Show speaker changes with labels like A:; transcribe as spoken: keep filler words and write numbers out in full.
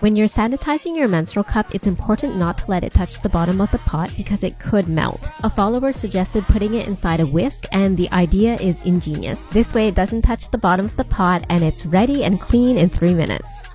A: When you're sanitizing your menstrual cup, it's important not to let it touch the bottom of the pot because it could melt. A follower suggested putting it inside a whisk, and the idea is ingenious. This way it doesn't touch the bottom of the pot and it's ready and clean in three minutes.